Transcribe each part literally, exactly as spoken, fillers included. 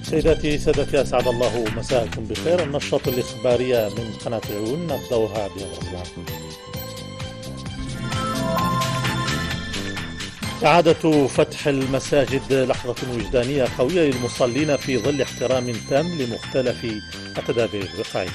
سيداتي سادتي أسعد الله مساءكم بخير. النشرة الإخبارية من قناة العيون نبدأها بأبرز العناوين. إعادة فتح المساجد لحظة وجدانية قوية للمصلين في ظل احترام تام لمختلف التدابير الوقائية.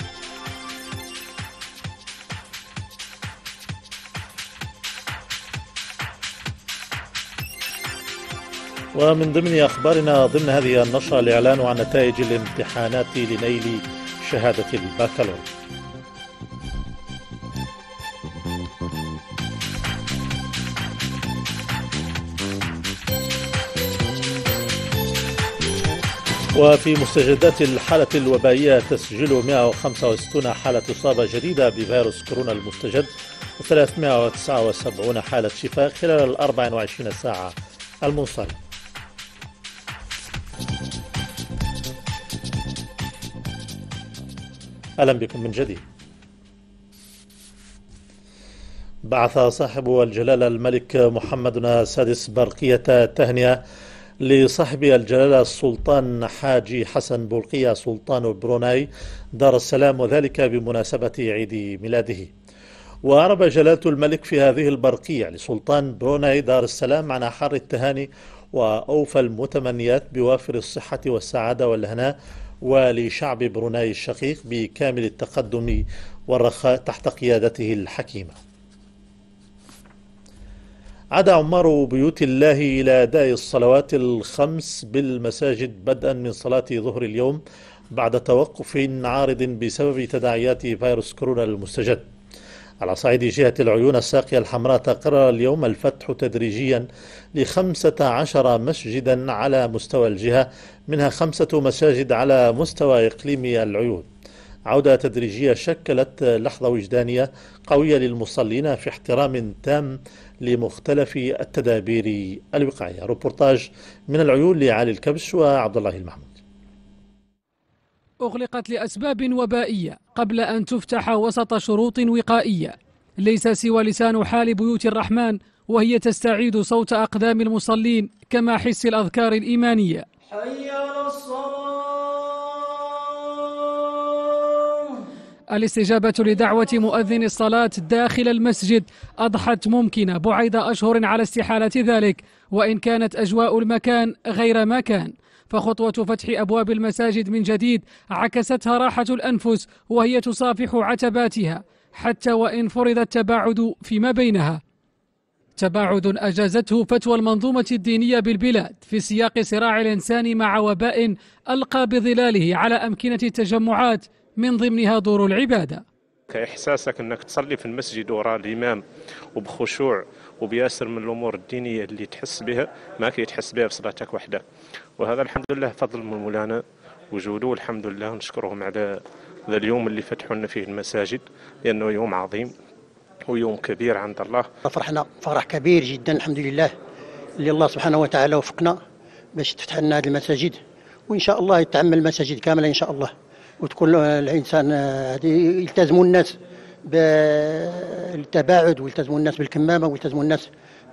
ومن ضمن أخبارنا ضمن هذه النشرة الإعلان عن نتائج الامتحانات لنيل شهادة البكالوريا. وفي مستجدات الحالة الوبائية تسجيل مئة وخمسة وستين حالة إصابة جديدة بفيروس كورونا المستجد وثلاثمئة وتسعة وسبعين حالة شفاء خلال الأربع وعشرين ساعة المنصرمة. أهلا بكم من جديد. بعث صاحب الجلالة الملك محمد السادس برقية تهنئة لصاحب الجلالة السلطان حاجي حسن بولقية سلطان بروناي دار السلام، وذلك بمناسبة عيد ميلاده. وأعرب جلالة الملك في هذه البرقية لسلطان بروناي دار السلام عن أحر التهاني وأوفى المتمنيات بوافر الصحة والسعادة والهناء ولشعب بروناي الشقيق بكامل التقدم والرخاء تحت قيادته الحكيمة. عاد عمار بيوت الله إلى أداء الصلوات الخمس بالمساجد بدءا من صلاة ظهر اليوم بعد توقف عارض بسبب تداعيات فيروس كورونا المستجد. على صعيد جهة العيون الساقية الحمراء تقرر اليوم الفتح تدريجيا لخمسة عشر مسجدا على مستوى الجهة، منها خمسة مساجد على مستوى إقليم العيون. عودة تدريجية شكلت لحظة وجدانية قوية للمصلين في احترام تام لمختلف التدابير الوقائية. روبورتاج من العيون لعلي الكبش وعبد الله المحمود. أغلقت لأسباب وبائية قبل أن تفتح وسط شروط وقائية، ليس سوى لسان حال بيوت الرحمن وهي تستعيد صوت أقدام المصلين كما حس الأذكار الإيمانية. حي على الصلاة. الاستجابة لدعوة مؤذن الصلاة داخل المسجد أضحت ممكنة بعد أشهر على استحالة ذلك، وإن كانت أجواء المكان غير ما كان، فخطوة فتح أبواب المساجد من جديد عكستها راحة الأنفس وهي تصافح عتباتها حتى وإن فرض التباعد فيما بينها، تباعد أجازته فتوى المنظومة الدينية بالبلاد في سياق صراع الإنسان مع وباء ألقى بظلاله على أمكنة التجمعات من ضمنها دور العبادة. كإحساسك أنك تصلي في المسجد وراء الإمام وبخشوع وبياسر من الأمور الدينية اللي تحس بها ما كي تحس بها في صلاتك وحدك، وهذا الحمد لله فضل من مولانا وجوده، والحمد لله نشكرهم على ذا اليوم اللي فتحوا لنا فيه المساجد، لأنه يوم عظيم ويوم كبير عند الله. فرحنا فرح كبير جدا الحمد لله اللي الله سبحانه وتعالى وفقنا باش تفتح لنا هذه المساجد، وإن شاء الله يتعمل المساجد كاملة إن شاء الله، وتكون الإنسان يلتزموا الناس بالتباعد ويلتزموا الناس بالكمامة ويلتزموا الناس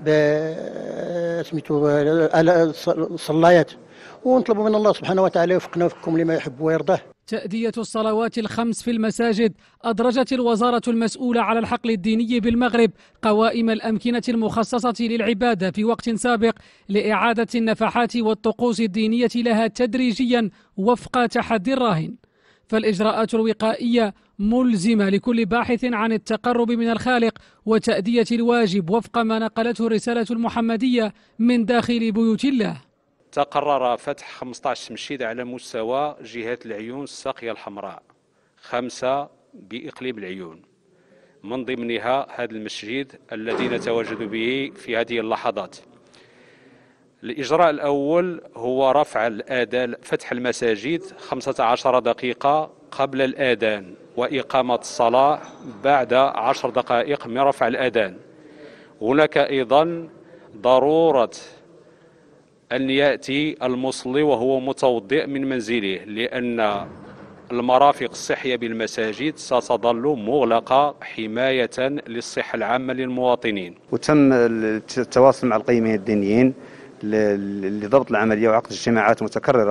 بسميتو الصلايات، ونطلبوا من الله سبحانه وتعالى يوفقنا ويوفقكم لما يحب ويرضاه. تأدية الصلوات الخمس في المساجد أدرجت الوزارة المسؤولة على الحقل الديني بالمغرب قوائم الأمكنة المخصصة للعبادة في وقت سابق لإعادة النفحات والطقوس الدينية لها تدريجيا وفق تحدي الراهن. فالإجراءات الوقائية ملزمة لكل باحث عن التقرب من الخالق وتأدية الواجب وفق ما نقلته الرسالة المحمدية من داخل بيوت الله. تقرر فتح خمسة عشر مسجد على مستوى جهة العيون الساقية الحمراء، خمسة بإقليم العيون، من ضمنها هذا المسجد الذي نتواجد به في هذه اللحظات. الإجراء الأول هو رفع الآذان، فتح المساجد خمسة عشر دقيقة قبل الآذان وإقامة الصلاة بعد عشر دقائق من رفع الآذان. هناك أيضا ضرورة أن يأتي المصلي وهو متوضئ من منزله، لأن المرافق الصحية بالمساجد ستظل مغلقة حماية للصحة العامة للمواطنين. وتم التواصل مع القيمين الدينيين لضبط العملية وعقد اجتماعات متكررة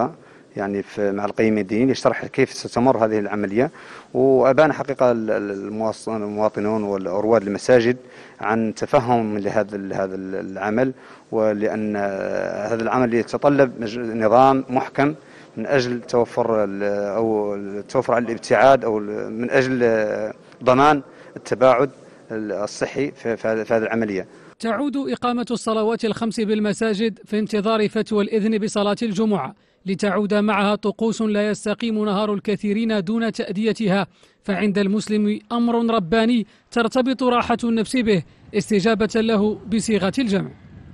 يعني في مع القيمين الدينيين لشرح كيف ستمر هذه العملية، وأبان حقيقة المواطنون ورواد المساجد عن تفهم لهذا هذا العمل، ولأن هذا العمل يتطلب نظام محكم من أجل توفر أو توفر على الابتعاد أو من أجل ضمان التباعد الصحي في هذه العملية. تعود إقامة الصلوات الخمس بالمساجد في انتظار فتوى الإذن بصلاة الجمعة، لتعود معها طقوس لا يستقيم نهار الكثيرين دون تأديتها، فعند المسلم أمر رباني ترتبط راحة النفس به استجابة له بصيغة الجمع.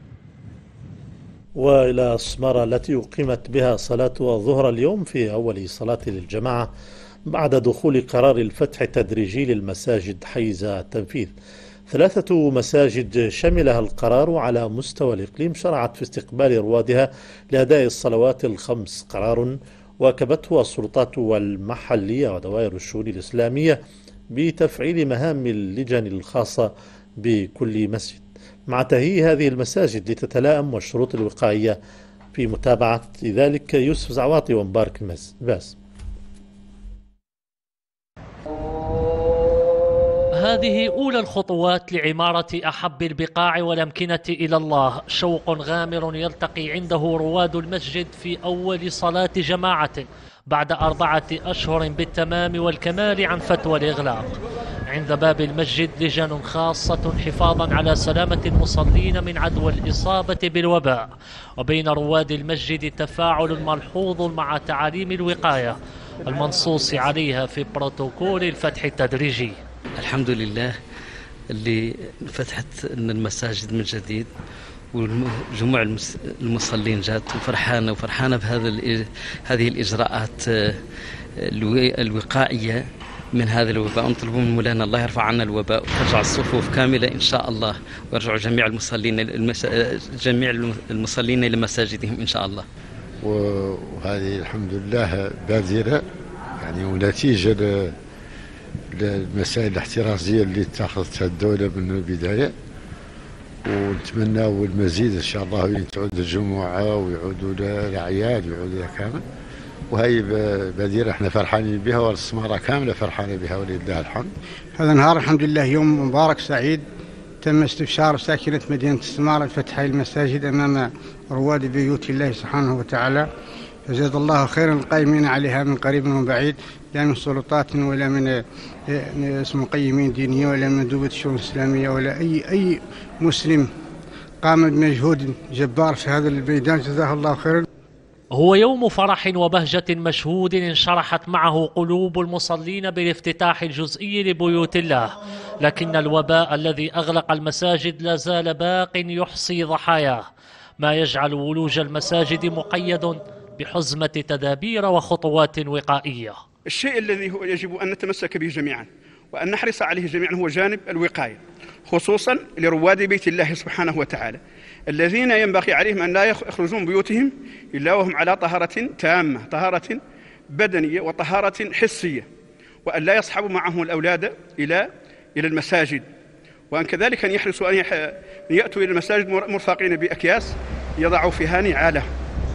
وإلى السمارة التي أقيمت بها صلاة الظهر اليوم في أول صلاة للجماعة بعد دخول قرار الفتح التدريجي للمساجد حيز التنفيذ. ثلاثة مساجد شملها القرار على مستوى الإقليم شرعت في استقبال روادها لأداء الصلوات الخمس، قرار واكبته السلطات المحلية ودوائر الشؤون الإسلامية بتفعيل مهام اللجان الخاصة بكل مسجد مع تهيئ هذه المساجد لتتلائم والشروط الوقائية. في متابعة ذلك يوسف زعواطي ومبارك باس. هذه أولى الخطوات لعمارة أحب البقاع والأمكنة إلى الله، شوق غامر يلتقي عنده رواد المسجد في أول صلاة جماعة بعد أربعة أشهر بالتمام والكمال عن فتوى الإغلاق. عند باب المسجد لجان خاصة حفاظا على سلامة المصلين من عدوى الإصابة بالوباء، وبين رواد المسجد تفاعل ملحوظ مع تعاليم الوقاية المنصوص عليها في بروتوكول الفتح التدريجي. الحمد لله اللي فتحت المساجد من جديد وجموع المصلين جات وفرحانة وفرحانة بهذا هذه الإجراءات الوقائية من هذا الوباء. نطلب من مولانا الله يرفع عنا الوباء وترجع الصفوف كاملة إن شاء الله، ويرجعوا جميع المصلين المس... جميع المصلين لمساجدهم إن شاء الله. وهذه الحمد لله بادرة يعني ونتيجة ل... للمسائل الاحترازية اللي اتخذتها الدولة من البداية، ونتمنى المزيد إن شاء الله تعود الجمعة ويعودوا الأعياد ويعودوا كامل. وهي بديرة احنا فرحانين بها والسمارة كاملة فرحانة بها ولله الحمد. هذا النهار الحمد لله يوم مبارك سعيد، تم استبشار ساكنة مدينة السمارة فتح المساجد أمام رواد بيوت الله سبحانه وتعالى، فجزا الله خيرا القائمين عليها من قريب ومن بعيد، لا من سلطات ولا من اسم مقيمين دينيين ولا من مندوبة الشؤون الإسلامية ولا أي أي مسلم قام بمجهود جبار في هذا الميدان، جزاه الله خيرا. هو يوم فرح وبهجة مشهود انشرحت معه قلوب المصلين بالافتتاح الجزئي لبيوت الله، لكن الوباء الذي أغلق المساجد لا زال باق يحصي ضحاياه، ما يجعل ولوج المساجد مقيد بحزمة تدابير وخطوات وقائية. الشيء الذي هو يجب أن نتمسك به جميعا وأن نحرص عليه جميعا هو جانب الوقاية، خصوصا لرواد بيت الله سبحانه وتعالى الذين ينبغي عليهم أن لا يخرجون بيوتهم إلا وهم على طهارة تامة، طهارة بدنية وطهارة حسية، وأن لا يصحبوا معهم الأولاد إلى إلى المساجد، وأن كذلك أن يحرصوا أن يأتوا إلى المساجد مرفقين بأكياس يضعوا فيها نعالهم.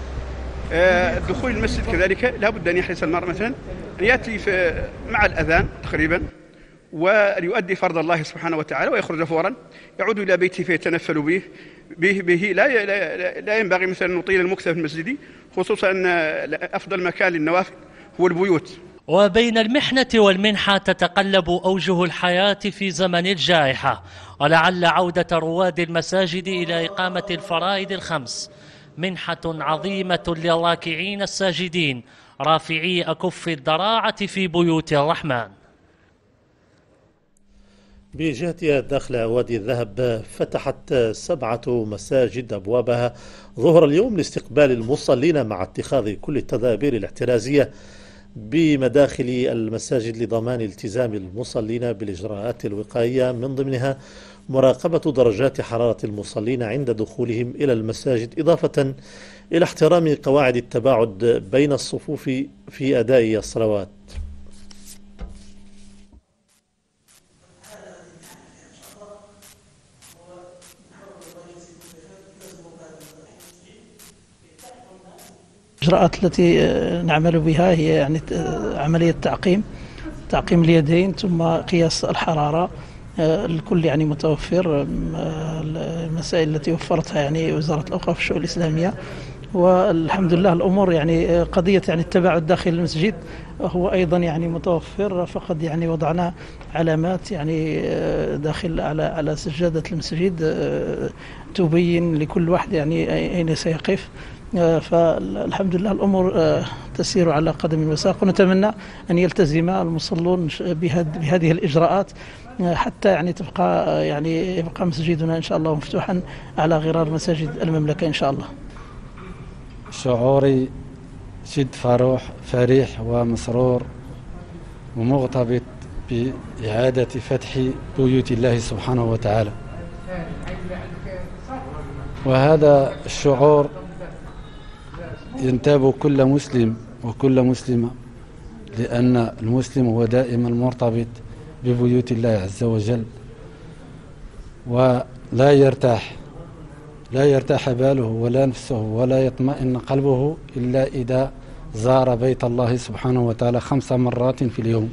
دخول المسجد كذلك لا بد أن يحرص المرء مثلا أن يأتي في مع الأذان تقريبا ويؤدي فرض الله سبحانه وتعالى ويخرج فورا يعود إلى بيته فيتنفل به به, به لا, لا, لا ينبغي مثلا أن نطيل المكث في المسجد، خصوصا أن أفضل مكان للنوافل هو البيوت. وبين المحنة والمنحة تتقلب أوجه الحياة في زمن الجائحة، ولعل عودة رواد المساجد إلى إقامة الفرائض الخمس منحة عظيمة للراكعين الساجدين رافعي أكف الضراعة في بيوت الرحمن. بجهتها داخل وادي الذهب فتحت سبعة مساجد أبوابها ظهر اليوم لاستقبال المصلين مع اتخاذ كل التدابير الاحترازية بمداخل المساجد لضمان التزام المصلين بالإجراءات الوقائية، من ضمنها مراقبة درجات حرارة المصلين عند دخولهم إلى المساجد، إضافة إلى احترام قواعد التباعد بين الصفوف في أداء الصلوات. الإجراءات التي نعمل بها هي يعني عملية تعقيم تعقيم اليدين ثم قياس الحرارة. الكل يعني متوفر، المسائل التي وفرتها يعني وزارة الأوقاف والشؤون الإسلامية، والحمد لله الأمور يعني قضية يعني التباعد داخل المسجد هو أيضا يعني متوفر. فقد يعني وضعنا علامات يعني داخل على على سجادة المسجد تبين لكل واحد يعني أين سيقف. فالحمد لله الأمور تسير على قدم وساق، ونتمنى أن يلتزم المصلون بهذه الإجراءات حتى يعني تبقى يعني يبقى مسجدنا إن شاء الله مفتوحا على غرار مساجد المملكة إن شاء الله. شعوري جد فرح فرح ومسرور ومغتبط بإعادة فتح بيوت الله سبحانه وتعالى، وهذا الشعور ينتاب كل مسلم وكل مسلمة، لأن المسلم هو دائما مرتبط ببيوت الله عز وجل، ولا يرتاح لا يرتاح باله ولا نفسه ولا يطمئن قلبه إلا إذا زار بيت الله سبحانه وتعالى خمس مرات في اليوم.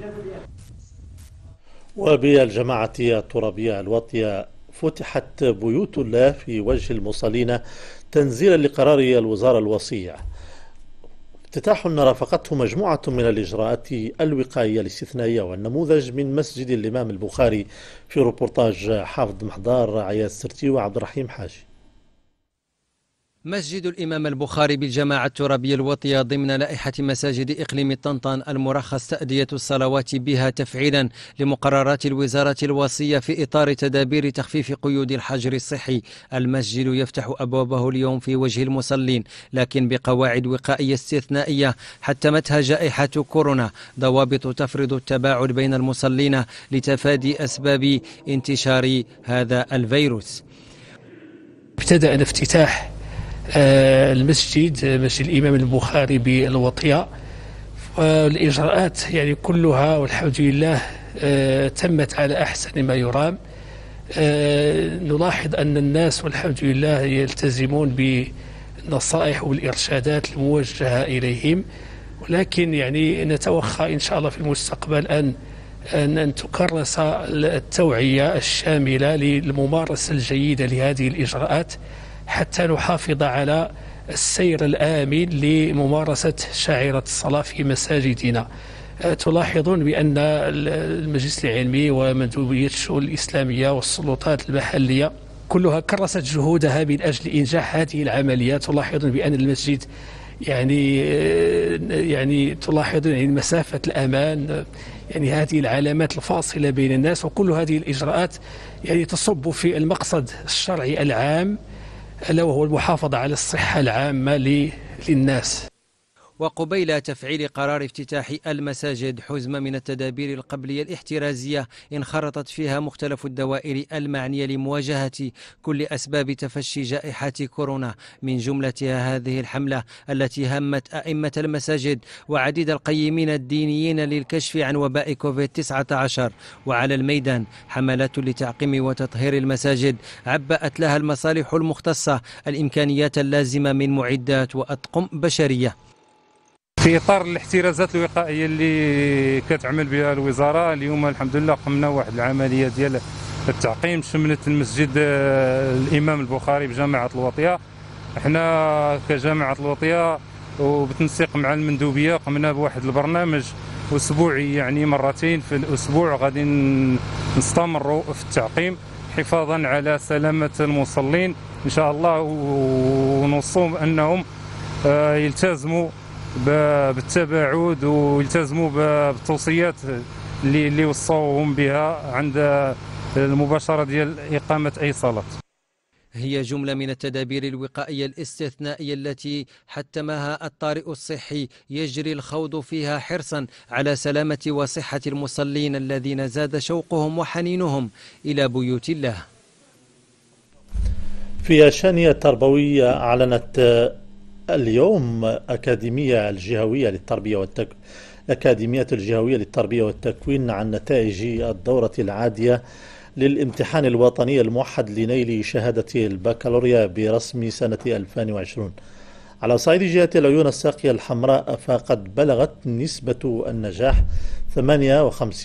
وبالجماعة الترابية الواطية فتحت بيوت الله في وجه المصلين تنزيلا لقرار الوزارة الوصية. افتتاح رافقته مجموعة من الإجراءات الوقائية الاستثنائية والنموذج من مسجد الإمام البخاري، في روبورتاج حافظ محضار عياد السرتي وعبد الرحيم حاجي. مسجد الإمام البخاري بالجماعة الترابية الوطية ضمن لائحة مساجد إقليم طنطان المرخص تأدية الصلوات بها تفعيلا لمقررات الوزارة الوصية في إطار تدابير تخفيف قيود الحجر الصحي. المسجد يفتح أبوابه اليوم في وجه المصلين، لكن بقواعد وقائية استثنائية حتمتها جائحة كورونا، ضوابط تفرض التباعد بين المصلين لتفادي أسباب انتشار هذا الفيروس. ابتدأ الافتتاح المسجد مسجد الإمام البخاري بالوطية، والإجراءات يعني كلها والحمد لله تمت على أحسن ما يرام. نلاحظ أن الناس والحمد لله يلتزمون بالنصائح والإرشادات الموجهة إليهم، ولكن يعني نتوخى إن شاء الله في المستقبل أن أن تكرس التوعية الشاملة للممارسة الجيدة لهذه الإجراءات حتى نحافظ على السير الآمن لممارسة شعيرة الصلاة في مساجدنا. تلاحظون بأن المجلس العلمي ومندوبية الشؤون الإسلامية والسلطات المحلية كلها كرست جهودها من أجل إنجاح هذه العملية. تلاحظون بأن المسجد يعني يعني تلاحظون يعني مسافة الأمان، يعني هذه العلامات الفاصلة بين الناس، وكل هذه الإجراءات يعني تصب في المقصد الشرعي العام، ألا وهو المحافظة على الصحة العامة للناس. وقبيل تفعيل قرار افتتاح المساجد حزمة من التدابير القبلية الاحترازية انخرطت فيها مختلف الدوائر المعنية لمواجهة كل أسباب تفشي جائحة كورونا، من جملتها هذه الحملة التي همت أئمة المساجد وعديد القيمين الدينيين للكشف عن وباء كوفيد تسعة عشر. وعلى الميدان حملات لتعقيم وتطهير المساجد عبأت لها المصالح المختصة الإمكانيات اللازمة من معدات وأطقم بشرية. في إطار الاحترازات الوقائية اللي كتعمل بها الوزارة، اليوم الحمد لله قمنا واحد العملية ديال التعقيم شملت المسجد الإمام البخاري بجامعة الوطية. احنا كجامعة الوطية وبالتنسيق مع المندوبية قمنا بواحد البرنامج أسبوعي، يعني مرتين في الأسبوع غادي نستمروا في التعقيم حفاظا على سلامة المصلين إن شاء الله، ونوصوهم أنهم يلتزموا بالتباعد ويلتزموا بالتوصيات اللي اللي وصوهم بها عند المباشرة ديال إقامة أي صلاة. هي جملة من التدابير الوقائية الاستثنائية التي حتمها الطارئ الصحي يجري الخوض فيها حرصا على سلامة وصحة المصلين الذين زاد شوقهم وحنينهم إلى بيوت الله. في الشأن التربوي أعلنت اليوم أكاديمية الجهوية للتربية والتك... الأكاديمية الجهوية للتربية والتكوين عن نتائج الدورة العادية للامتحان الوطني الموحد لنيل شهادة البكالوريا برسم سنة ألفين وعشرين. على صعيد جهة العيون الساقية الحمراء فقد بلغت نسبة النجاح ثمانية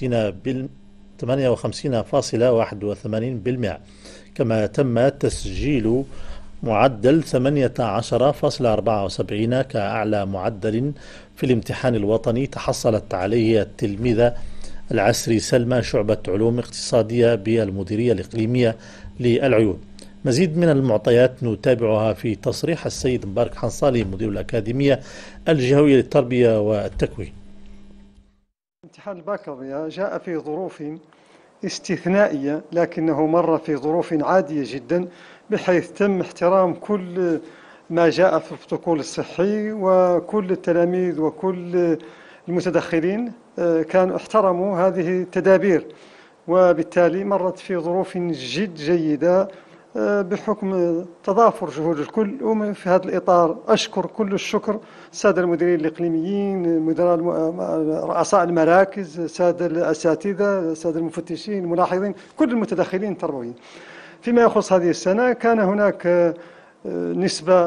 وخمسين فاصلة واحد وثمانين بالمئة، كما تم تسجيل معدل ثمانية عشر فاصلة أربعة وسبعين كأعلى معدل في الامتحان الوطني تحصلت عليه التلميذة العسري سلمى شعبة علوم اقتصادية بالمديرية الإقليمية للعيون. مزيد من المعطيات نتابعها في تصريح السيد مبارك حنصالي مدير الأكاديمية الجهوية للتربية والتكوين. امتحان البكالوريا جاء في ظروف استثنائية، لكنه مر في ظروف عادية جدا، بحيث تم احترام كل ما جاء في البروتوكول الصحي، وكل التلاميذ وكل المتدخلين كانوا احترموا هذه التدابير، وبالتالي مرت في ظروف جد جيدة بحكم تضافر جهود الكل. وفي هذا الإطار أشكر كل الشكر السادة المديرين الإقليميين، مدراء رؤساء المراكز، السادة الأساتذة، السادة المفتشين، الملاحظين، كل المتدخلين التربويين. فيما يخص هذه السنة كان هناك نسبة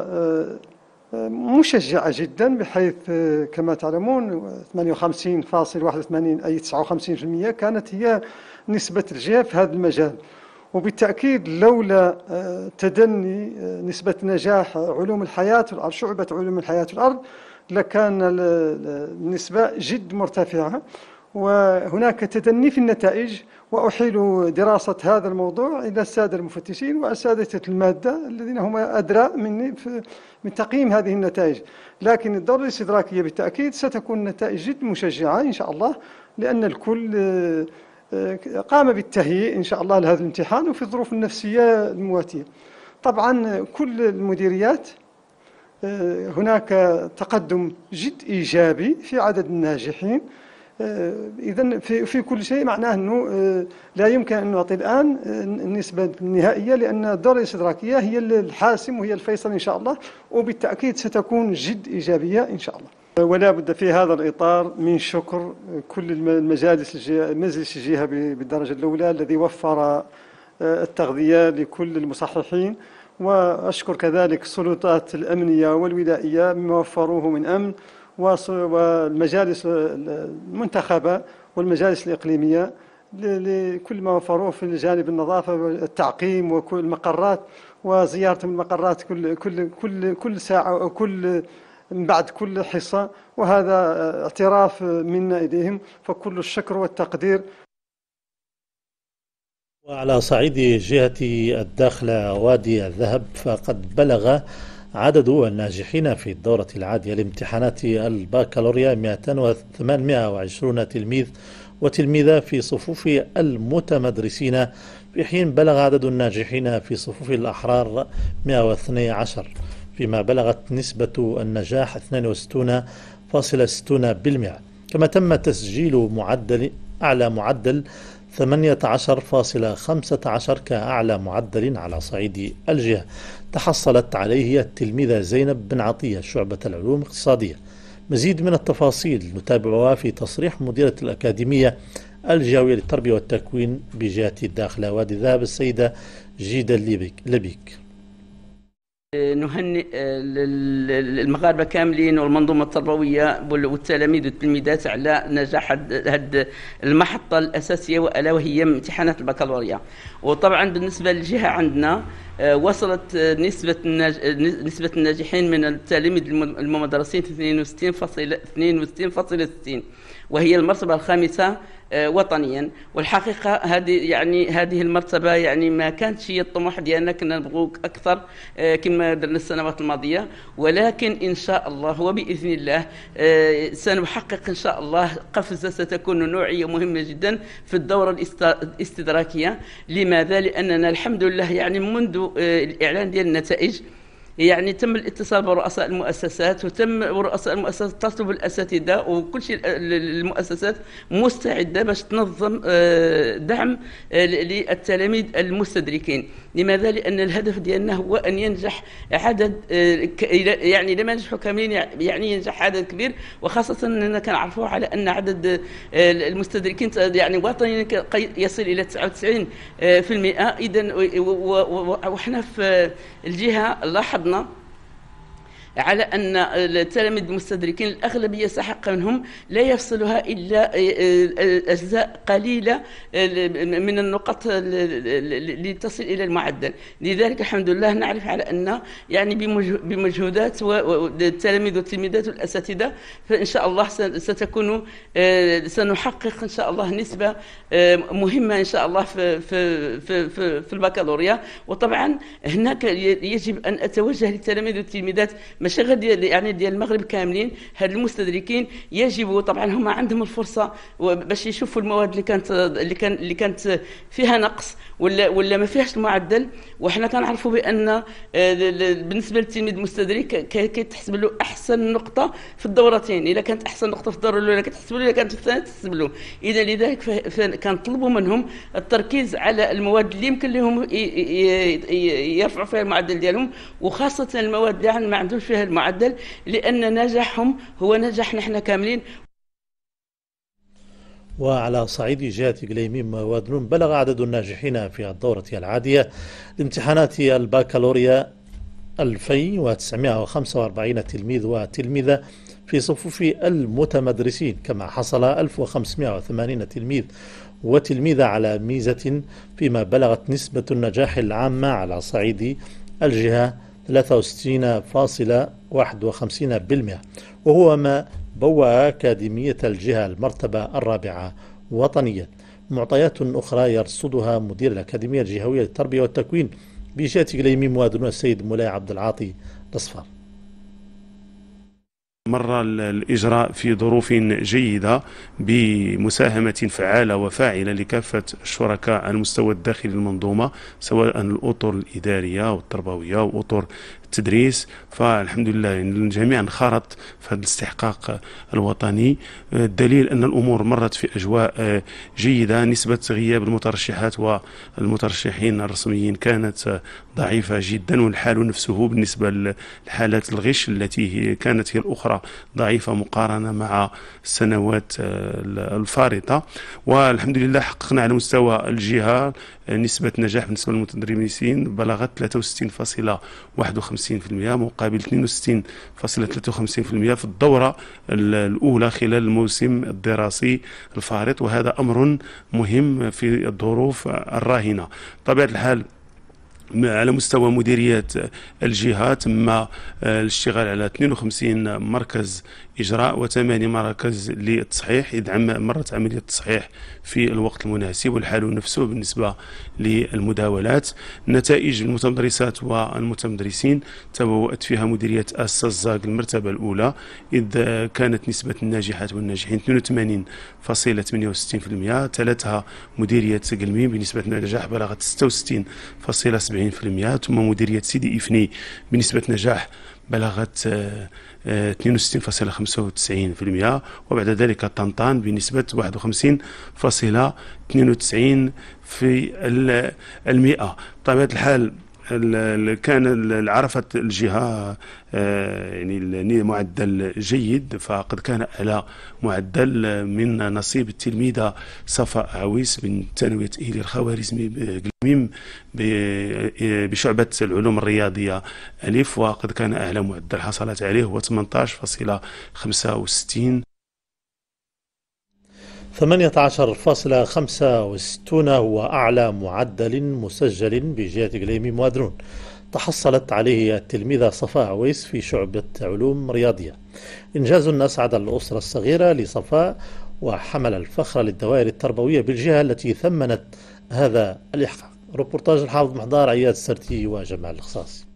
مشجعة جدا، بحيث كما تعلمون ثمانية وخمسين فاصلة واحد وثمانين أي تسعة وخمسين بالمئة كانت هي نسبة الجهة في هذا المجال. وبالتأكيد لولا تدني نسبة نجاح علوم الحياة والأرض، شعبة علوم الحياة والأرض، لكان النسبة جد مرتفعة، وهناك تدني في النتائج. وأحيل دراسة هذا الموضوع إلى السادة المفتشين وأساتذة المادة الذين هم أدرى مني من تقييم هذه النتائج. لكن الدورة الاستدراكية بالتأكيد ستكون نتائج جد مشجعة إن شاء الله، لأن الكل قام بالتهيئ إن شاء الله لهذا الامتحان وفي الظروف النفسية المواتية. طبعا كل المديريات هناك تقدم جد إيجابي في عدد الناجحين. إذن في في كل شيء معناه أنه لا يمكن أن نعطي الآن النسبة النهائية، لأن الدورة الاستدراكية هي الحاسم وهي الفيصل إن شاء الله، وبالتأكيد ستكون جد إيجابية إن شاء الله. ولا بد في هذا الإطار من شكر كل المجالس مجلس الجهة بالدرجة الأولى الذي وفر التغذية لكل المصححين، وأشكر كذلك السلطات الأمنية والولائية مما وفروه من أمن، والمجالس المنتخبة والمجالس الإقليمية لكل ما وفروه في جانب النظافة والتعقيم وكل المقرات وزيارة المقرات كل كل كل كل ساعة أو كل من بعد كل حصة، وهذا اعتراف منا إليهم، فكل الشكر والتقدير. وعلى صعيد جهة الداخلة وادي الذهب فقد بلغ عدد الناجحين في الدورة العادية لامتحانات البكالوريا مئتين وثمانية وعشرين تلميذ وتلميذة في صفوف المتمدرسين، في حين بلغ عدد الناجحين في صفوف الأحرار مئة واثني عشر، فيما بلغت نسبة النجاح اثنين وستين فاصلة ستين بالمئة. كما تم تسجيل معدل أعلى معدل ثمانية عشر فاصلة خمسة عشر كأعلى معدل على صعيد الجهة تحصلت عليه التلميذة زينب بن عطية شعبة العلوم الاقتصادية. مزيد من التفاصيل نتابعها في تصريح مديرة الأكاديمية الجهوية للتربية والتكوين بجهة الداخلة وادي الذهب السيدة جيدة لبيك. نهنئ المغاربة كاملين والمنظومة التربوية والتلاميذ والتلميذات على نجاح هذه المحطة الأساسية، وألا وهي امتحانات البكالوريا. وطبعا بالنسبة للجهة عندنا وصلت نسبة نسبة الناجحين من التلاميذ الممدرسين اثنين وستين فاصلة ستين، وهي المرتبة الخامسة وطنيا. والحقيقة هذه يعني هذه المرتبة يعني ما كانتش هي الطموح ديالنا، كنا نبغوا أكثر كما درنا السنوات الماضية، ولكن إن شاء الله وبإذن الله سنحقق إن شاء الله قفزة ستكون نوعية مهمة جدا في الدورة الاستدراكية. لماذا؟ لأننا الحمد لله يعني منذ الإعلان ديال النتائج يعني تم الاتصال برؤساء المؤسسات، وتم رؤساء المؤسسات اتصلوا بالاساتذه، وكل شيء المؤسسات مستعده باش تنظم دعم للتلاميذ المستدركين. لماذا؟ لان الهدف ديالنا هو ان ينجح عدد، يعني لما ينجحوا كاملين يعني ينجح عدد كبير، وخاصه اننا كنعرفوا على ان عدد المستدركين يعني وطنيا يصل الى تسعة وتسعين بالمئة. اذا وحنا في الجهه لاحظنا على أن التلاميذ المستدركين الأغلبية سحق منهم لا يفصلها إلا أجزاء قليلة من النقط لتصل إلى المعدل. لذلك الحمد لله نعرف على أن يعني بمجهودات التلاميذ والتلميذات والأساتذة فإن شاء الله ستكون سنحقق إن شاء الله نسبة مهمة إن شاء الله في في في في, في البكالوريا. وطبعا هناك يجب أن أتوجه للتلاميذ والتلميذات مشاغل ديال يعني ديال المغرب كاملين. هاد المستدركين يجب طبعا هم عندهم الفرصة باش يشوفوا المواد اللي كانت اللي كان اللي كانت فيها نقص ولا ولا ما فيهاش المعدل. وحنا كنعرفوا بأن بالنسبة للتلميذ المستدرك كيتحسب له أحسن نقطة في الدورتين. إذا كانت أحسن نقطة في الدورة الأولى كتحسب له، إذا كانت في الثانية تحسب له. إذا لذلك كنطلبوا منهم التركيز على المواد اللي يمكن لهم يرفعوا فيها المعدل ديالهم، وخاصة المواد اللي ما عندهمش فيها المعدل، لأن نجاحهم هو نجاحنا احنا كاملين. وعلى صعيد جهة قليميم وادنون بلغ عدد الناجحين في الدورة العادية لامتحانات البكالوريا ألفين وتسعمائة وخمسة وأربعين تلميذ وتلميذة في صفوف المتمدرسين، كما حصل ألف وخمسمائة وثمانين تلميذ وتلميذة على ميزة، فيما بلغت نسبة النجاح العامة على صعيد الجهة ثلاثة وستين فاصلة واحد وخمسين بالمئة، وهو ما بوأ أكاديمية الجهة المرتبة الرابعة وطنيا. معطيات أخرى يرصدها مدير الأكاديمية الجهوية للتربية والتكوين بجهة قليميم وادنون السيد مولاي عبد العاطي الأصفار. مر الإجراء في ظروف جيدة بمساهمة فعالة وفاعلة لكافة الشركاء على المستوى الداخلي للمنظومة، سواء الأطر الإدارية والتربوية وأطر التدريس. فالحمد لله الجميع انخرط في هذا الاستحقاق الوطني. الدليل أن الأمور مرت في أجواء جيدة. نسبة غياب المترشحات والمترشحين الرسميين كانت ضعيفة جدا، والحال نفسه بالنسبة لحالات الغش التي هي كانت هي الأخرى ضعيفة مقارنة مع السنوات الفارطة. والحمد لله حققنا على مستوى الجهة نسبة نجاح بالنسبة للمتدرسين بلغت ثلاثة وستين فاصلة واحد وخمسين بالمئة مقابل اثنين وستين فاصلة ثلاثة وخمسين بالمئة في الدورة الأولى خلال الموسم الدراسي الفارط، وهذا أمر مهم في الظروف الراهنة. بطبيعة الحال على مستوى مديريات الجهة تم الاشتغال على اثنين وخمسين مركز إجراء وثمانية مراكز للتصحيح، إذ مرت عملية التصحيح في الوقت المناسب، والحال نفسه بالنسبة للمداولات. نتائج المتمدرسات والمتمدرسين تبوأت فيها مديرية السزاق المرتبة الأولى، إذ كانت نسبة الناجحات والناجحين اثنين وثمانين فاصلة ثمانية وستين بالمئة، تلتها مديرية قلميم بنسبة نجاح بلغت ستة وستين فاصلة سبعين بالمئة، ثم مديرية سيدي إفني بنسبة نجاح بلغت اثنين وستين فاصلة خمسة وتسعين بالمئة، وبعد ذلك طنطان بنسبة واحد وخمسين فاصلة اثنين وتسعين في المئة. بطبيعة الحال كان عرفت الجهة يعني معدل جيد، فقد كان على معدل من نصيب التلميذة صفاء عويس من ثانوية إيلي الخوارزمي بقلميم بشعبة العلوم الرياضية ألف، وقد كان أعلى معدل حصلت عليه هو ثمانية عشر فاصلة خمسة وستين. ثمانية عشر فاصلة خمسة وستين هو أعلى معدل مسجل بجهة قليميم وادنون تحصلت عليه التلميذة صفاء عويس في شعبة علوم رياضية. إنجاز أسعد الأسرة الصغيرة لصفاء وحمل الفخر للدوائر التربوية بالجهة التي ثمنت هذا الإحقاق. روبورتاج الحافظ محضار عياد السرتي وجمال الخصاصي.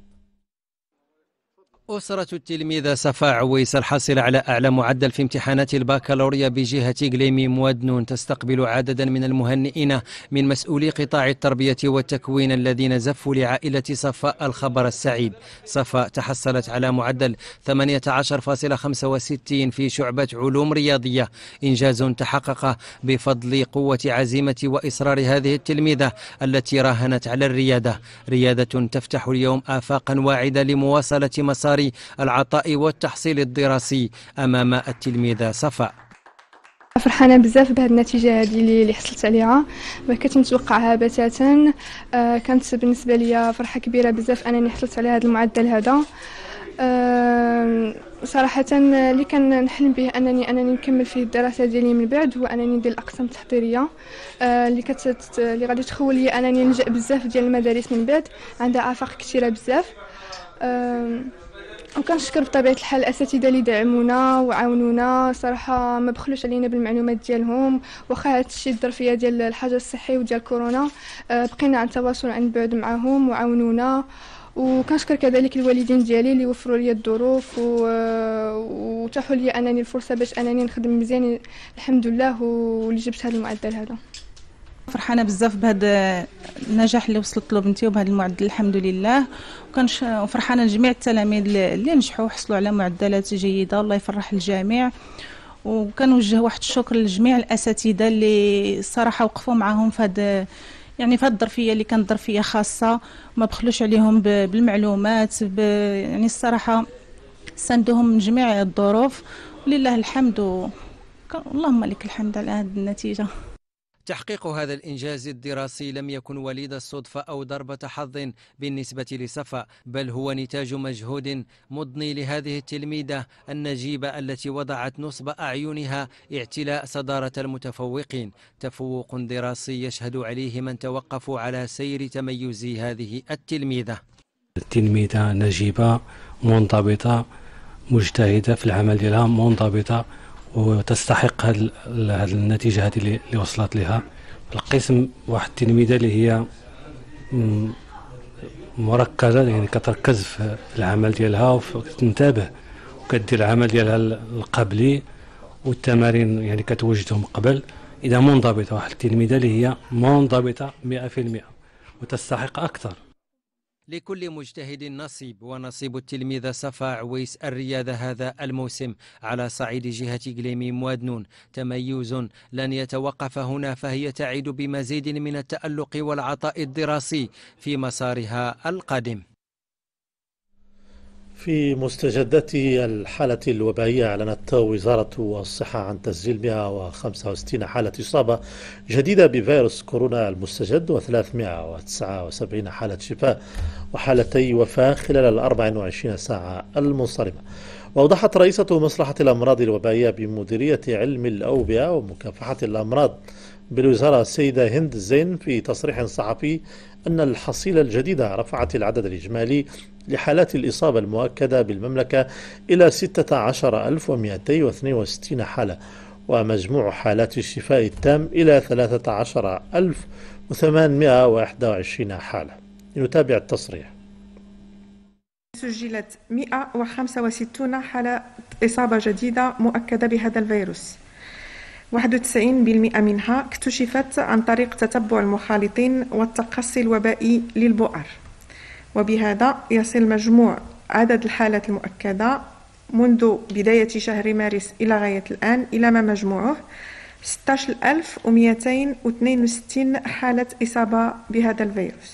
أسرة التلميذة صفاء عويس الحاصلة على أعلى معدل في امتحانات البكالوريا بجهة قليميم وادنون تستقبل عددا من المهنئين من مسؤولي قطاع التربية والتكوين الذين زفوا لعائلة صفاء الخبر السعيد. صفاء تحصلت على معدل ثمانية عشر فاصلة خمسة وستين في شعبة علوم رياضية، إنجاز تحقق بفضل قوة عزيمة وإصرار هذه التلميذة التي راهنت على الريادة، ريادة تفتح اليوم آفاقا واعدة لمواصلة مسار العطاء والتحصيل الدراسي أمام التلميذة صفاء. فرحانه بزاف بهذه النتيجه هذه اللي حصلت عليها، ما كنت متوقعها بتاتا. آه كانت بالنسبه لي فرحه كبيره بزاف انني حصلت على هذا المعدل هذا. أه صراحة اللي كان نحلم به أنني أنني نكمل فيه الدراسة ديالي من بعد هو أنني ندير الأقسام التحضيرية أه اللي كت اللي غادي تخول لي أنني نلجأ بزاف ديال المدارس من بعد عندها آفاق كثيرة بزاف. أه وكنشكر بطبيعة الحال الأساتذة اللي دعمونا وعاونونا صراحة ما بخلوش علينا بالمعلومات ديالهم واخا هادشي الظرفية ديال الحجر الصحي وديال كورونا أه بقينا عن تواصل عن بعد معهم وعاونونا. وكنشكر كذلك الوالدين ديالي اللي وفروا لي الظروف وتاحوا لي انني الفرصه باش انني نخدم مزيان الحمد لله واللي جبت هذا المعدل هذا. فرحانه بزاف بهذا النجاح اللي وصلت له بنتي وبهذا المعدل الحمد لله، وكنش وفرحانه لجميع التلاميذ اللي نجحوا وحصلوا على معدلات جيده، الله يفرح الجميع. وكنوجه واحد الشكر لجميع الاساتذه اللي الصراحه وقفوا معاهم في هذا يعني في هذه الظرفيه اللي كانت ظرفيه خاصه، ما بخلوش عليهم بالمعلومات يعني الصراحه ساندوهم من جميع الظروف ولله الحمد اللهم لك الحمد على هذه النتيجه. تحقيق هذا الإنجاز الدراسي لم يكن وليد الصدفة أو ضربة حظ بالنسبة لصفاء، بل هو نتاج مجهود مضني لهذه التلميذة النجيبة التي وضعت نصب أعينها اعتلاء صدارة المتفوقين، تفوق دراسي يشهد عليه من توقفوا على سير تميز هذه التلميذة. التلميذة نجيبة منضبطة مجتهدة في العمل ديالها، منضبطة وتستحق هذه النتيجة هذه اللي وصلت لها. القسم واحد التلميذة اللي هي مركزة يعني كتركز في العمل ديالها وكتنتبه وكدير العمل ديالها القبلي والتمارين يعني كتوجدهم قبل. إذا منضبطة واحد التلميذة اللي هي منضبطة مئة في المئة وتستحق أكثر. لكل مجتهد نصيب، ونصيب التلميذة صفاء عويس الرياضة هذا الموسم على صعيد جهة قليم وادنون تميز لن يتوقف هنا، فهي تعد بمزيد من التألق والعطاء الدراسي في مسارها القادم. في مستجدات الحالة الوبائية أعلنت وزارة الصحة عن تسجيل مئة وخمسة وستين حالة إصابة جديدة بفيروس كورونا المستجد وثلاثمئة وتسعة وسبعين حالة شفاء وحالتي وفاة خلال الأربع وعشرين ساعة المنصرمة. وأوضحت رئيسة مصلحة الأمراض الوبائية بمديرية علم الأوبئة ومكافحة الأمراض بالوزارة السيدة هند زين في تصريح صحفي أن الحصيلة الجديدة رفعت العدد الإجمالي لحالات الإصابة المؤكدة بالمملكة إلى ستة عشر ألف ومئتين واثنين وستين حالة، ومجموع حالات الشفاء التام إلى ثلاثة عشر ألف وثمانمئة وواحد وعشرين حالة. نتابع التصريح. سجلت مئة وخمسة وستين حالة إصابة جديدة مؤكدة بهذا الفيروس، واحد وتسعين بالمئة منها اكتشفت عن طريق تتبع المخالطين والتقصي الوبائي للبؤر، وبهذا يصل مجموع عدد الحالات المؤكدة منذ بداية شهر مارس إلى غاية الآن إلى ما مجموعه ستة عشر ألف ومئتين واثنين وستين حالة إصابة بهذا الفيروس.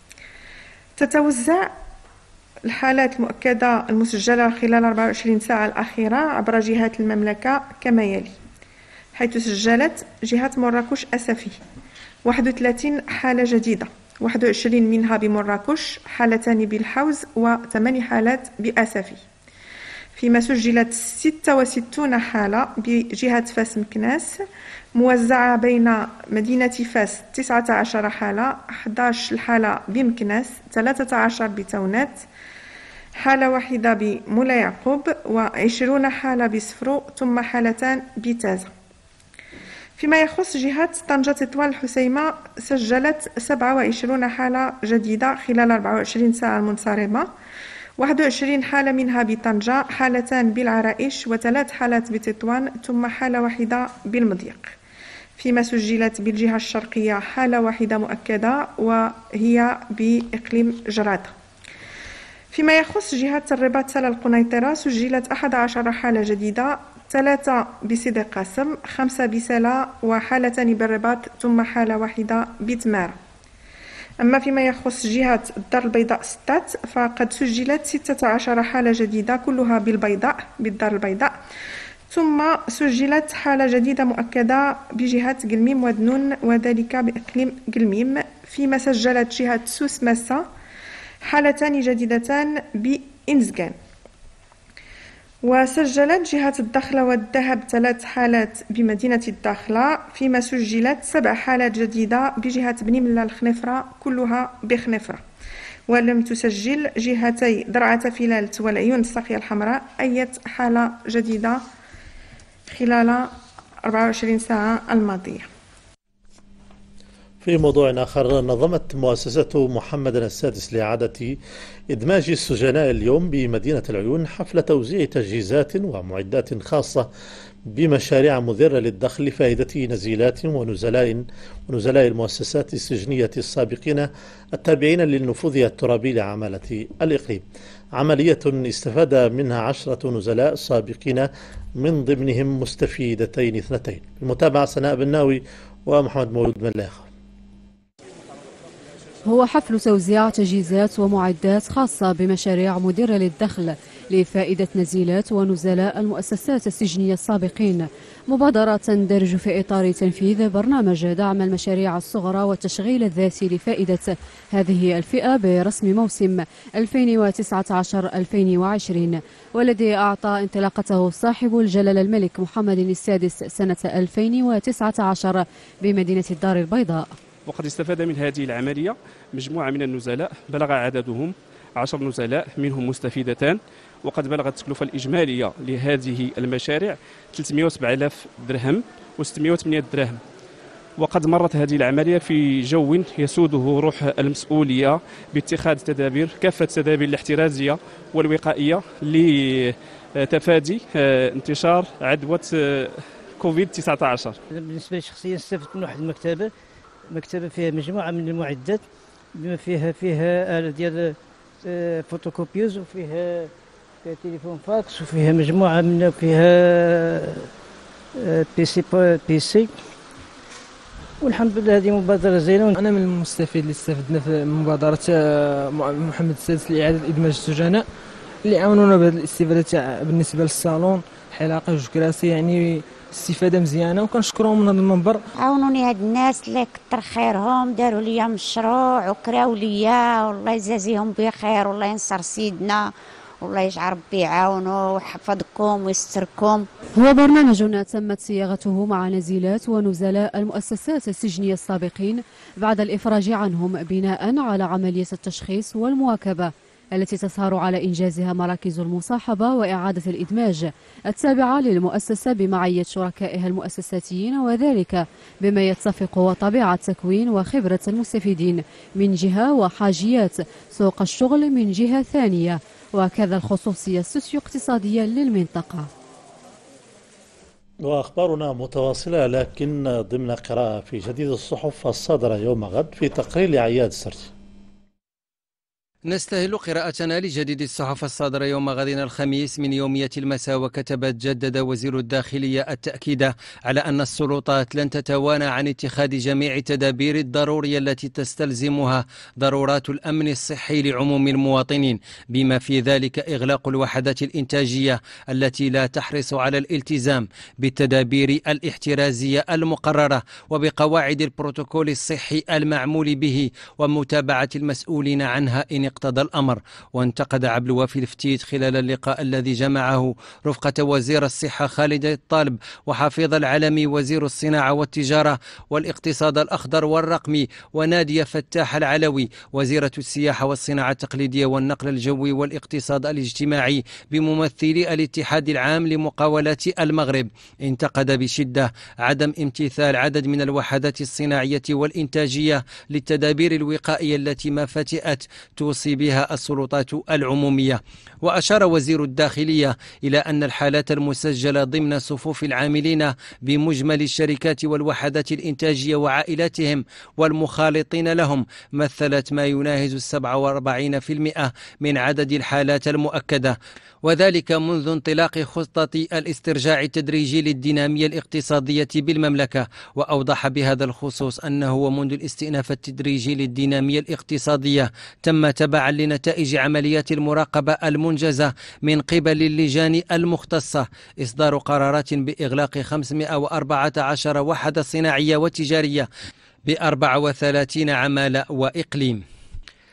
تتوزع الحالات المؤكدة المسجلة خلال أربع وعشرين ساعة الأخيرة عبر جهات المملكة كما يلي، حيث سجلت جهة مراكش أسفي واحد وثلاثين حالة جديدة، واحد وعشرين منها بمراكش، حالتان بالحوز وثمان حالات بأسفي، فيما سجلت ستة وستين حالة بجهة فاس مكناس موزعة بين مدينة فاس تسعة عشر حالة، أحد عشر حالة بمكناس، ثلاثة عشر بتونات، حالة واحدة بمولا يعقوب، وعشرون حالة بسفرو، ثم حالتان بتازة. فيما يخص جهة طنجة تطوان الحسيمة سجلت سبعة وعشرين حالة جديدة خلال أربع وعشرين ساعة المنصرمة، واحد وعشرين حالة منها بطنجة، حالتان بالعرائش، وثلاث حالات بتطوان، ثم حالة واحدة بالمضيق. فيما سجلت بالجهة الشرقية حالة واحدة مؤكدة وهي بإقليم جرادة. فيما يخص جهة الرباط سلا القنيطرة سجلت أحد عشر حالة جديدة، ثلاثة بسيدي قاسم، خمسة بسلا، وحالتان بالرباط، ثم حالة واحدة بتمارة. أما فيما يخص جهة الدار البيضاء ستات فقد سجلت ستة عشر حالة جديدة كلها بالبيضاء بالدار البيضاء، ثم سجلت حالة جديدة مؤكدة بجهة قلميم ودنون وذلك بإقليم قلميم. فيما سجلت جهة سوس مسا حالتان جديدتان بإنزغان. وسجلت جهة الدخلة والذهب ثلاث حالات بمدينة الداخلة، فيما سجلت سبع حالات جديدة بجهة بني ملا الخنيفرة كلها بخنيفرة، ولم تسجل جهتي درعة فلالت والعيون الساقية الحمراء أي حالة جديدة خلال أربعة وعشرين ساعة الماضية. في موضوع آخر، نظمت مؤسسة محمد السادس لإعادة إدماج السجناء اليوم بمدينة العيون حفل توزيع تجهيزات ومعدات خاصة بمشاريع مذرة للدخل لفائدة نزيلات ونزلاء ونزلاء المؤسسات السجنية السابقين التابعين للنفوذ الترابي لعمالة الإقليم. عملية استفاد منها عشرة نزلاء سابقين من ضمنهم مستفيدتين اثنتين. المتابعة سناء بناوي ومحمد مولود ملاخ. هو حفل توزيع تجهيزات ومعدات خاصة بمشاريع مدرة للدخل لفائدة نزيلات ونزلاء المؤسسات السجنية السابقين، مبادرة تندرج في إطار تنفيذ برنامج دعم المشاريع الصغرى والتشغيل الذاتي لفائدة هذه الفئة برسم موسم ألفين وتسعة عشر ألفين وعشرين، والذي أعطى انطلاقته صاحب الجلالة الملك محمد السادس سنة ألفين وتسعة عشر بمدينة الدار البيضاء. وقد استفاد من هذه العملية مجموعة من النزلاء بلغ عددهم عشر نزلاء منهم مستفيدتان، وقد بلغت التكلفة الإجمالية لهذه المشاريع ثلاثمئة وسبعة آلاف درهم وستمئة وثمانية دراهم. وقد مرت هذه العملية في جو يسوده روح المسؤولية باتخاذ تدابير كافة التدابير الاحترازية والوقائية لتفادي انتشار عدوى كوفيد تسعة عشر. بالنسبة لي شخصيا استفدت من واحد المكتبة مكتبة فيها مجموعة من المعدات، بما فيها فيها آلة ديال فوتوكوبيوز، وفيها فيها تليفون فاكس، وفيها مجموعة من فيها بيسي بيسي والحمد لله هذه مبادرة زينة. أنا من المستفيد اللي استفدنا في مبادرة محمد السادس لإعادة إدماج السجناء اللي عاونونا بهذه الاستفادة تاع بالنسبة للصالون حلاقة جوج كراسي، يعني استفاده مزيانه وكنشكرهم من هذا المنبر. عاونوني هاد الناس اللي كتر خيرهم، داروا لي مشروع وكراو ليا، والله يجازيهم بخير والله ينصر سيدنا والله يجعل ربي يعاونوا ويحفظكم ويستركم. هو برنامج تمت صياغته مع نزيلات ونزلاء المؤسسات السجنية السابقين بعد الإفراج عنهم بناء على عملية التشخيص والمواكبة التي تسهر على إنجازها مراكز المصاحبة وإعادة الإدماج التابعة للمؤسسة بمعية شركائها المؤسساتيين، وذلك بما يتفق وطبيعة تكوين وخبرة المستفيدين من جهة وحاجيات سوق الشغل من جهة ثانية، وكذا الخصوصية السوسيو-اقتصادية للمنطقة. وأخبارنا متواصلة لكن ضمن قراءة في جديد الصحف الصادرة يوم غد في تقرير عياد السرجي. نستهل قراءتنا لجديد الصحف الصادرة يوم غد الخميس من يومية المساء، وكتبت جدد وزير الداخلية التأكيد على أن السلطات لن تتوانى عن اتخاذ جميع التدابير الضرورية التي تستلزمها ضرورات الأمن الصحي لعموم المواطنين، بما في ذلك إغلاق الوحدات الإنتاجية التي لا تحرص على الالتزام بالتدابير الاحترازية المقررة وبقواعد البروتوكول الصحي المعمول به ومتابعة المسؤولين عنها إن اقتضى الأمر. وانتقد عبد الوافي الفتيت خلال اللقاء الذي جمعه رفقة وزير الصحة خالد الطالب وحافظ العلمي وزير الصناعة والتجارة والاقتصاد الأخضر والرقمي ونادية فتاح العلوي وزيرة السياحة والصناعة التقليدية والنقل الجوي والاقتصاد الاجتماعي بممثلي الاتحاد العام لمقاولات المغرب. انتقد بشدة عدم امتثال عدد من الوحدات الصناعية والإنتاجية للتدابير الوقائية التي ما فتئت توصي بها السلطات العمومية. وأشار وزير الداخلية إلى أن الحالات المسجلة ضمن صفوف العاملين بمجمل الشركات والوحدات الإنتاجية وعائلاتهم والمخالطين لهم مثلت ما يناهز السبعة وأربعين بالمئة من عدد الحالات المؤكدة، وذلك منذ انطلاق خطة الاسترجاع التدريجي للدينامية الاقتصادية بالمملكة. وأوضح بهذا الخصوص أنه ومنذ الاستئناف التدريجي للدينامية الاقتصادية تم تبعا لنتائج عمليات المراقبة المنجزة من قبل اللجان المختصة إصدار قرارات بإغلاق خمسمئة وأربعة عشر وحدة صناعية وتجارية بأربع وثلاثين عمالة وإقليم.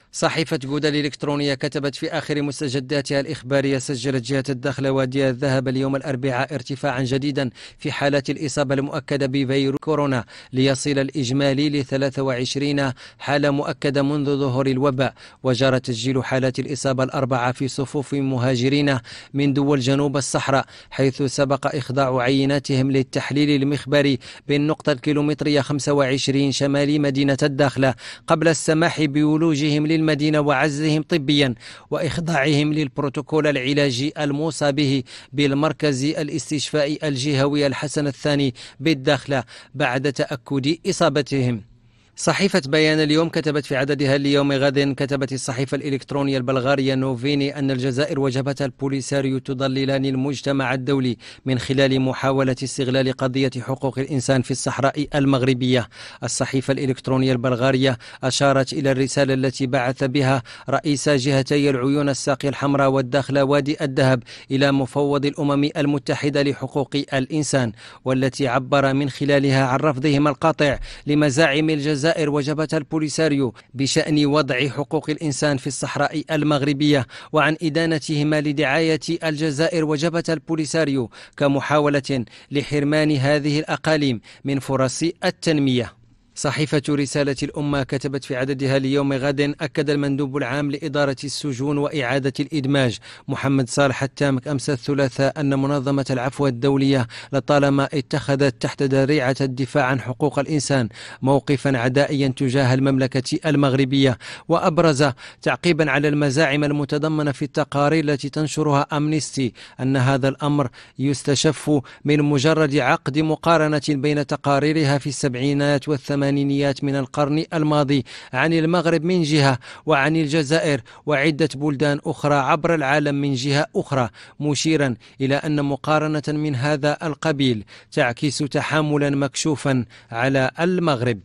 صحيفة جودة الإلكترونية كتبت في آخر مستجداتها الإخبارية: سجلت جهة الداخل وادي الذهب اليوم الأربعاء ارتفاعا جديدا في حالات الإصابة المؤكدة بفيروس كورونا، ليصل الإجمالي ل ثلاثة وعشرين حالة مؤكدة منذ ظهور الوباء. وجرى تسجيل حالات الإصابة الأربعة في صفوف مهاجرين من دول جنوب الصحراء، حيث سبق إخضاع عيناتهم للتحليل المخبري بالنقطة الكيلومترية خمسة وعشرين شمال مدينة الداخلة قبل السماح بولوجهم للمدينة وعزلهم طبيا وإخضاعهم للبروتوكول العلاجي الموصى به بالمركز الاستشفائي الجهوي الحسن الثاني بالداخلة بعد تأكد إصابتهم. صحيفة بيان اليوم كتبت في عددها اليوم غد: كتبت الصحيفة الإلكترونية البلغارية نوفيني أن الجزائر وجبهة البوليساريو تضللان المجتمع الدولي من خلال محاولة استغلال قضية حقوق الإنسان في الصحراء المغربية. الصحيفة الإلكترونية البلغارية أشارت إلى الرسالة التي بعث بها رئيس جهتي العيون الساقية الحمراء والداخلة وادي الذهب إلى مفوض الأمم المتحدة لحقوق الإنسان، والتي عبر من خلالها عن رفضهم القاطع لمزاعم الجزائر وجبهة البوليساريو بشأن وضع حقوق الإنسان في الصحراء المغربية، وعن إدانتهما لدعاية الجزائر وجبهة البوليساريو كمحاولة لحرمان هذه الأقاليم من فرص التنمية. صحيفة رسالة الأمة كتبت في عددها اليوم غد: أكد المندوب العام لإدارة السجون وإعادة الإدماج محمد صالح التامك أمس الثلاثاء أن منظمة العفو الدولية لطالما اتخذت تحت ذريعة الدفاع عن حقوق الإنسان موقفا عدائيا تجاه المملكة المغربية، وأبرز تعقيبا على المزاعم المتضمنة في التقارير التي تنشرها أمنستي أن هذا الأمر يستشف من مجرد عقد مقارنة بين تقاريرها في السبعينات والثمانينات من القرن الماضي عن المغرب من جهة وعن الجزائر وعدة بلدان أخرى عبر العالم من جهة أخرى، مشيرا إلى أن مقارنة من هذا القبيل تعكس تحاملا مكشوفا على المغرب.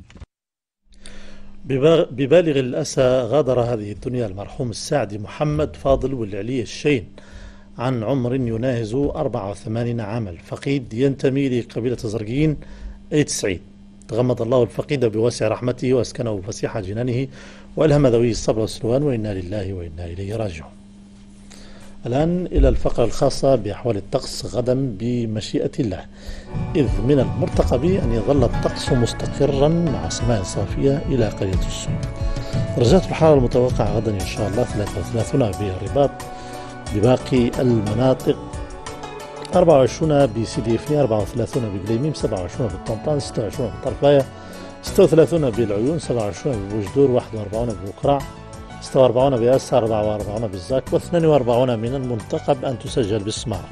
ببالغ الأسى غادر هذه الدنيا المرحوم الساعدي محمد فاضل والعلي الشين عن عمر يناهز أربعة وثمانين عاما، الفقيد ينتمي لقبيلة زرقين أي تسعين. تغمد الله الفقيد بواسع رحمته وأسكنه فسيح جنانه وألهم ذويه الصبر والسلوان، وإنا لله وإنا إليه راجعون. الآن إلى الفقرة الخاصة بأحوال الطقس غدا بمشيئة الله، إذ من المرتقب أن يظل الطقس مستقرا مع سماء صافية إلى قليلة الصبح. درجات الحرارة المتوقعة غدا إن شاء الله ثلاثة وثلاثين بالرباط، بباقي المناطق أربعة وعشرين بسيدي إفني، أربعة وثلاثين بقليميم، سبعة وعشرين بالطنطان، ستة وعشرين بالطرفاية، ستة وثلاثين بالعيون، سبعة وعشرين بوجدور، واحد وأربعين ببكرع، ستة وأربعين بأسا، أربعة وأربعين بالزاك، واثنين وأربعين من المنتقب أن تسجل بالسمارة.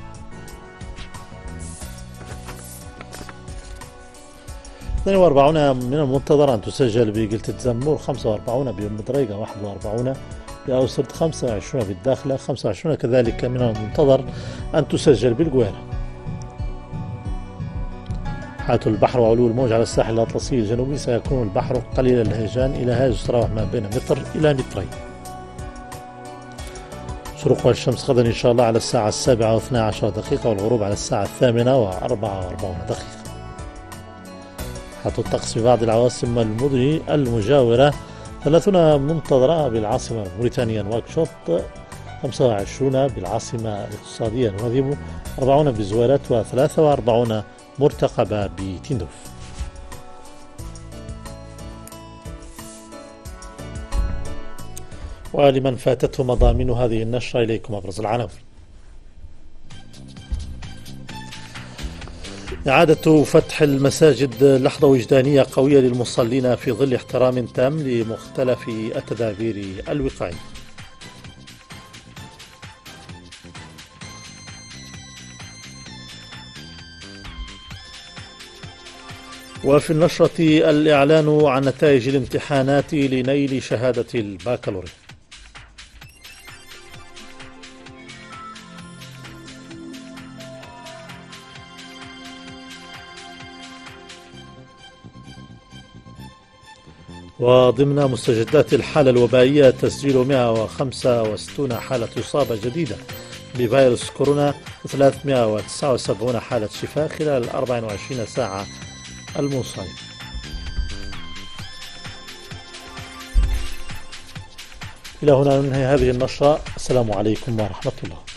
اثنين وأربعين من المنتظر أن تسجل بقلة الزمور، خمسة وأربعين بأم دريقة، واحد وأربعين بأوسرد، خمسة وعشرين بالداخلة، خمسة وعشرين كذلك من المنتظر أن تسجل بالقويرة. حالة البحر وعلو الموج على الساحل الأطلسي الجنوبي سيكون البحر قليل الهيجان إلى هاج تراوح ما بين متر إلى مترين. شروق الشمس غدا إن شاء الله على الساعة السابعة واثنى عشر دقيقة، والغروب على الساعة الثامنة وأربعة وأربعين دقيقة. حالة الطقس في بعض العواصم المدن المجاورة: ثلاثون منتظرة بالعاصمة موريتانيا نواكشوط، خمسة وعشرين بالعاصمة الاقتصادية نواذيبو، أربعين بزوالات، وثلاثة وأربعين مرتقبة بتندوف. ولمن فاتته مضامين هذه النشرة إليكم أبرز العناوين. إعادة فتح المساجد لحظة وجدانية قوية للمصلين في ظل احترام تام لمختلف التدابير الوقائية. وفي النشرة الإعلان عن نتائج الامتحانات لنيل شهادة الباكالوريا. وضمن مستجدات الحالة الوبائية تسجيل مئة وخمسة وستين حالة إصابة جديدة بفيروس كورونا وثلاثمئة وتسعة وسبعين حالة شفاء خلال أربع وعشرين ساعة المنصرمة. إلى هنا ننهي هذه النشرة. السلام عليكم ورحمة الله.